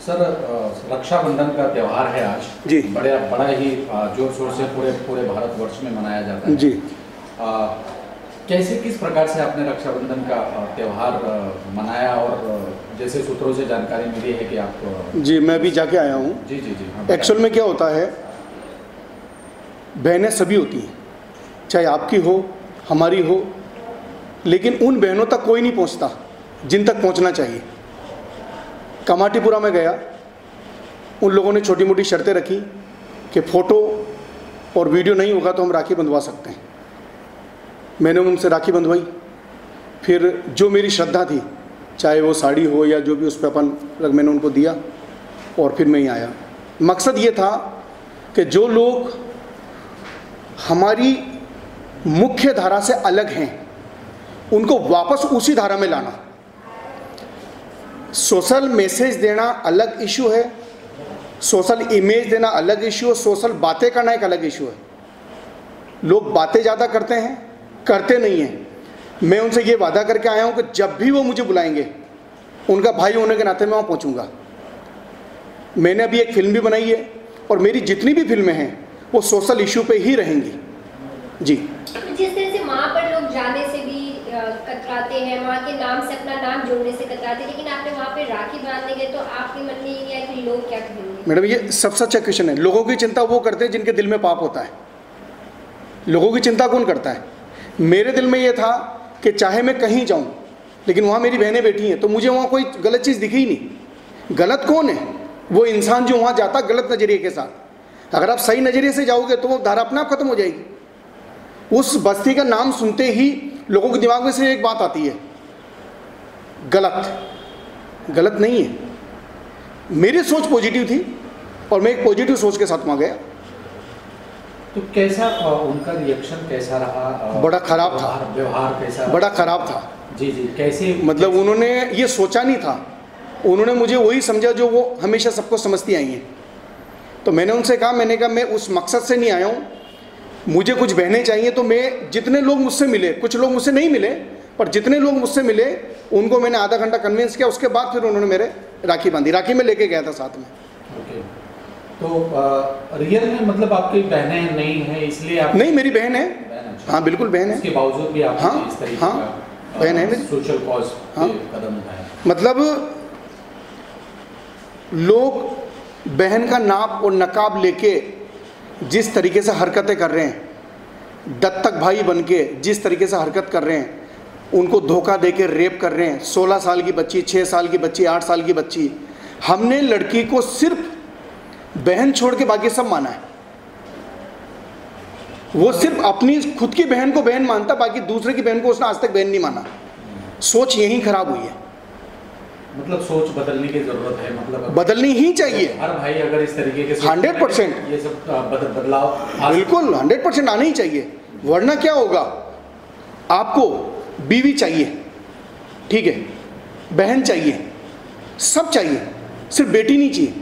Sir, Rakshabandhan का त्यौहार है आज जी। बड़ा ही जोर शोर से पूरे भारतवर्ष में मनाया जाता है जी। कैसे किस प्रकार से आपने रक्षाबंधन का त्यौहार मनाया, और जैसे सूत्रों से जानकारी मिली है कि आप जी, मैं अभी जाके आया हूँ। जी जी जी। एक्चुअल में क्या होता है, बहनें सभी होती हैं, चाहे आपकी हो हमारी हो, लेकिन उन बहनों तक कोई नहीं पहुँचता जिन तक पहुँचना चाहिए। कमाटीपुरा में गया, उन लोगों ने छोटी मोटी शर्तें रखी कि फ़ोटो और वीडियो नहीं होगा तो हम राखी बंधवा सकते हैं। मैंने उनसे राखी बंधवाई, फिर जो मेरी श्रद्धा थी, चाहे वो साड़ी हो या जो भी उस पर अपन मैंने उनको दिया, और फिर मैं ही आया। मकसद ये था कि जो लोग हमारी मुख्य धारा से अलग हैं उनको वापस उसी धारा में लाना। सोशल मैसेज देना अलग इशू है, सोशल इमेज देना अलग इशू है, सोशल बातें करना एक अलग इशू है। लोग बातें ज़्यादा करते हैं, करते नहीं हैं। मैं उनसे ये वादा करके आया हूँ कि जब भी वो मुझे बुलाएंगे, उनका भाई होने के नाते मैं वहाँ पहुँचूँगा। मैंने अभी एक फिल्म भी बनाई है, और मेरी जितनी भी फिल्में हैं वो सोशल इशू पे ही रहेंगी। जी। जिस तरह से वहाँ पर लोग जाने से भी कतराते हैं, वहाँ के नाम से अपना नाम जोड़ने से कतराते हैं, लेकिन आपने वहाँ पे राखी बांधने गए तो आपके मन में ये नहीं आया कि लोग क्या कहेंगे? मैडम, ये सबसे अच्छा क्वेश्चन है। लोगों की चिंता वो करते हैं जिनके दिल में पाप होता है। लोगों की चिंता कौन करता है? मेरे दिल में ये था कि चाहे मैं कहीं जाऊँ, लेकिन वहाँ मेरी बहनें बैठी हैं, तो मुझे वहाँ कोई गलत चीज़ दिखी ही नहीं। गलत कौन है? वो इंसान जो वहाँ जाता गलत नज़रिए के साथ। अगर आप सही नज़रिए से जाओगे तो वो धारा अपने आप खत्म हो जाएगी। उस बस्ती का नाम सुनते ही लोगों के दिमाग में से एक बात आती है, गलत। गलत नहीं है। मेरी सोच पॉजिटिव थी और मैं एक पॉजिटिव सोच के साथ वहाँ गया। तो कैसा उनका रिएक्शन कैसा रहा? बड़ा खराब था। व्यवहार कैसा? बड़ा खराब था। जी जी। कैसे? मतलब उन्होंने ये सोचा नहीं था, उन्होंने मुझे वही समझा जो वो हमेशा सबको समझती आई हैं। तो मैंने उनसे कहा, मैंने कहा मैं उस मकसद से नहीं आया हूँ, मुझे कुछ बहनें चाहिए। तो मैं जितने लोग मुझसे मिले, कुछ लोग मुझसे नहीं मिले, पर जितने लोग मुझसे मिले उनको मैंने आधा घंटा कन्विंस किया। उसके बाद फिर उन्होंने मेरे राखी बांधी। राखी में लेके गया था साथ में। ओके। तो रियल में मतलब आपकी बहनें नहीं है इसलिए आप? नहीं, मेरी बहन है। अच्छा। हाँ, बिल्कुल बहन है। इसके बावजूद भी आप हाँ, इस तरीके हाँ, का बहन है मेरी। सोशल कॉज हाँ, कदम उठाया। मतलब लोग बहन का नाप और नकाब लेके जिस तरीके से हरकतें कर रहे हैं, दत्तक भाई बनके जिस तरीके से हरकत कर रहे हैं, उनको धोखा देके रेप कर रहे हैं। 16 साल की बच्ची, 6 साल की बच्ची, 8 साल की बच्ची। हमने लड़की को सिर्फ बहन छोड़ के बाकी सब माना है। वो सिर्फ अपनी खुद की बहन को बहन मानता, बाकी दूसरे की बहन को उसने आज तक बहन नहीं माना। सोच यही खराब हुई है। मतलब सोच बदलने की जरूरत है। मतलब बदलनी ही चाहिए। हर भाई अगर इस तरीके के 100% ये सब बदलाव बिल्कुल 100% आना ही चाहिए। वरना क्या होगा, आपको बीवी चाहिए, ठीक है, बहन चाहिए, सब चाहिए, सिर्फ बेटी नहीं चाहिए।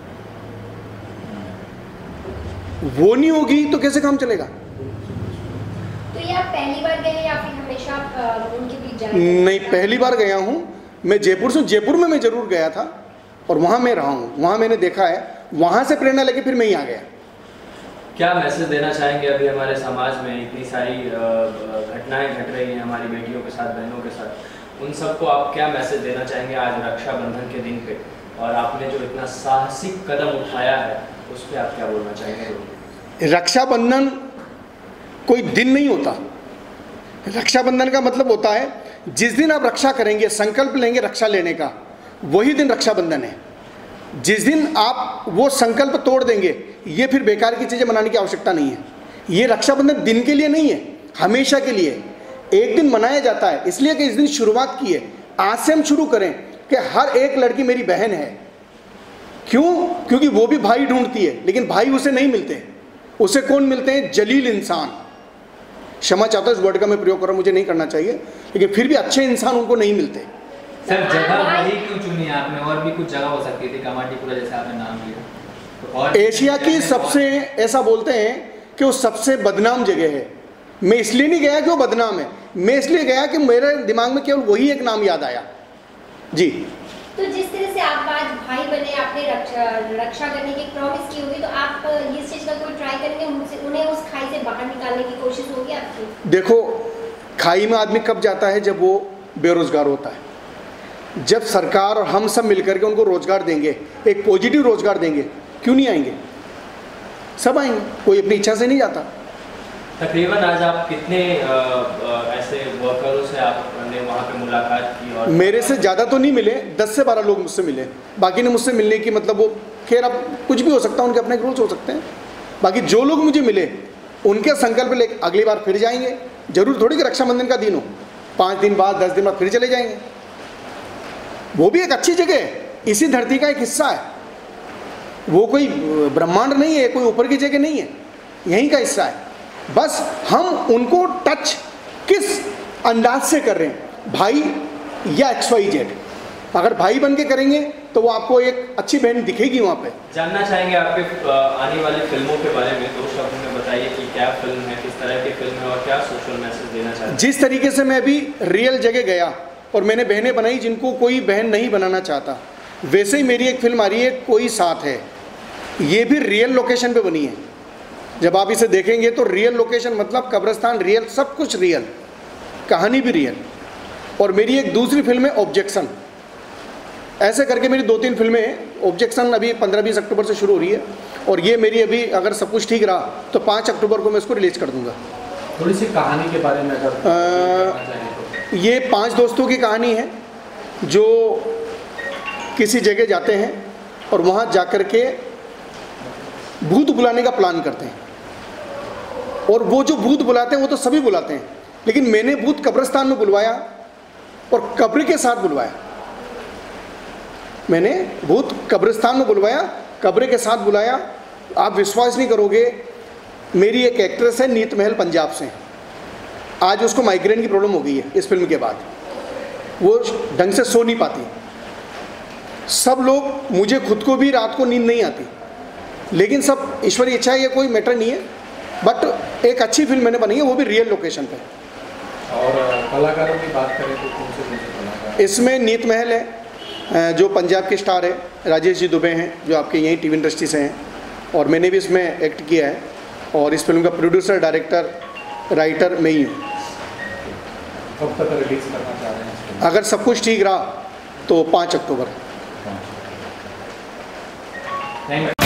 वो नहीं होगी तो कैसे काम चलेगा? तो ये आप पहली बार गए या फिर हमेशा आप उनके बीच जाते? नहीं, पहली बार गया हूँ मैं। जयपुर में मैं ज़रूर गया था और वहाँ मैं रहा हूँ, वहाँ मैंने देखा है, वहाँ से प्रेरणा लेके फिर मैं ही आ गया। क्या मैसेज देना चाहेंगे? अभी हमारे समाज में इतनी सारी घटनाएं घट रही हैं हमारी बेटियों के साथ, बहनों के साथ, उन सबको आप क्या मैसेज देना चाहेंगे आज रक्षाबंधन के दिन पे? और आपने जो इतना साहसिक कदम उठाया है उस पर आप क्या बोलना चाहेंगे? रक्षाबंधन कोई दिन नहीं होता। रक्षाबंधन का मतलब होता है जिस दिन आप रक्षा करेंगे, संकल्प लेंगे रक्षा लेने का, वही दिन रक्षाबंधन है। जिस दिन आप वो संकल्प तोड़ देंगे, ये फिर बेकार की चीज़ें मनाने की आवश्यकता नहीं है। ये रक्षाबंधन दिन के लिए नहीं है, हमेशा के लिए। एक दिन मनाया जाता है इसलिए कि इस दिन शुरुआत की है। आज से हम शुरू करें कि हर एक लड़की मेरी बहन है। क्यों? क्योंकि वो भी भाई ढूंढती है, लेकिन भाई उसे नहीं मिलते। उसे कौन मिलते हैं? जलील इंसान। क्षमा चाहता हूँ इस वर्ड का मैं प्रयोग कर रहा हूँ, मुझे नहीं करना चाहिए, लेकिन फिर भी अच्छे इंसान उनको नहीं मिलते। सर, जगह वही क्यों चुनी आपने? और भी कुछ जगह हो सकती थी, कमाटीपुरा जैसे आपने नाम लिया, तो और एशिया की सबसे, ऐसा बोलते हैं कि वो सबसे बदनाम जगह है। मैं इसलिए नहीं गया कि वो बदनाम है, मैं इसलिए गया कि मेरे दिमाग में केवल वही एक नाम याद आया। जी। तो जिस तरह से आप आज भाई बने, आपने रक्षा करने की प्रॉमिस की होगी, तो आप ये चीज का कोई ट्राई करेंगे, उन्हें उस खाई से बाहर निकालने की कोशिश होगी आपकी? देखो, खाई में आदमी कब जाता है? जब वो बेरोजगार होता है। जब सरकार और हम सब मिलकर के उनको रोजगार देंगे, एक पॉजिटिव रोजगार देंगे, क्यों नहीं आएंगे? सब आएंगे, कोई अपनी इच्छा से नहीं जाता। तकरीबन आज आप कितने ऐसे वर्करों से आपने वहाँ पे मुलाकात की? और मेरे से ज़्यादा तो नहीं मिले, 10 से 12 लोग मुझसे मिले। बाकी ने मुझसे मिलने की मतलब वो खैर अब कुछ भी हो सकता है, उनके अपने रूल्स हो सकते हैं। बाकी जो लोग मुझे मिले उनके संकल्प ले अगली बार फिर जाएंगे। जरूर थोड़ी कि रक्षाबंधन का दिन हो, 5 दिन बाद 10 दिन बाद फिर चले जाएंगे। वो भी एक अच्छी जगह है, इसी धरती का एक हिस्सा है। वो कोई ब्रह्मांड नहीं है, कोई ऊपर की जगह नहीं है, यहीं का हिस्सा है। बस हम उनको टच किस अंदाज से कर रहे हैं, भाई या XYZ। अगर भाई बन के करेंगे तो वो आपको एक अच्छी बहन दिखेगी वहाँ पे। जानना चाहेंगे आपके आने वाली फिल्मों के बारे में, 2 शब्द में बताइए कि क्या फिल्म है, किस तरह की फिल्म है और क्या सोशल मैसेज देना चाहते हैं? जिस तरीके से मैं अभी रियल जगह गया और मैंने बहनें बनाई जिनको कोई बहन नहीं बनाना चाहता, वैसे ही मेरी एक फिल्म आ रही है कोई साथ है। ये भी रियल लोकेशन पे बनी है। जब आप इसे देखेंगे तो रियल लोकेशन मतलब कब्रिस्तान रियल, सब कुछ रियल, कहानी भी रियल। और मेरी एक दूसरी फिल्म है ऑब्जेक्शन। ऐसे करके मेरी 2-3 फिल्में हैं। ऑब्जेक्शन अभी 15-20 अक्टूबर से शुरू हो रही है और ये मेरी अभी अगर सब कुछ ठीक रहा तो 5 अक्टूबर को मैं इसको रिलीज कर दूंगा। थोड़ी सी कहानी के बारे में अगर ये 5 दोस्तों की कहानी है जो किसी जगह जाते हैं और वहाँ जाकर के भूत बुलाने का प्लान करते हैं। और वो जो भूत बुलाते हैं वो तो सभी बुलाते हैं, लेकिन मैंने भूत कब्रिस्तान में बुलवाया और कब्र के साथ बुलवाया। मैंने भूत कब्रिस्तान में बुलवाया, कब्र के साथ बुलाया। आप विश्वास नहीं करोगे, मेरी एक एक्ट्रेस है नीत महल, पंजाब से। आज उसको माइग्रेन की प्रॉब्लम हो गई है इस फिल्म के बाद, वो ढंग से सो नहीं पाती। सब लोग, मुझे खुद को भी रात को नींद नहीं आती, लेकिन सब ईश्वरी इच्छा है, ये कोई मैटर नहीं है। बट एक अच्छी फिल्म मैंने बनाई है, वो भी रियल लोकेशन पे। और कलाकारों की बात करें तो कौन से कलाकार? इसमें नीत महल है जो पंजाब के स्टार है, राजेश जी दुबे हैं जो आपके यहीं टीवी इंडस्ट्री से हैं, और मैंने भी इसमें एक्ट किया है। और इस फिल्म का प्रोड्यूसर, डायरेक्टर, राइटर मैं ही हूँ। कब तक रिलीज करना चाह रहे हैं? अगर सब कुछ ठीक रहा तो 5 अक्टूबर। Thank you.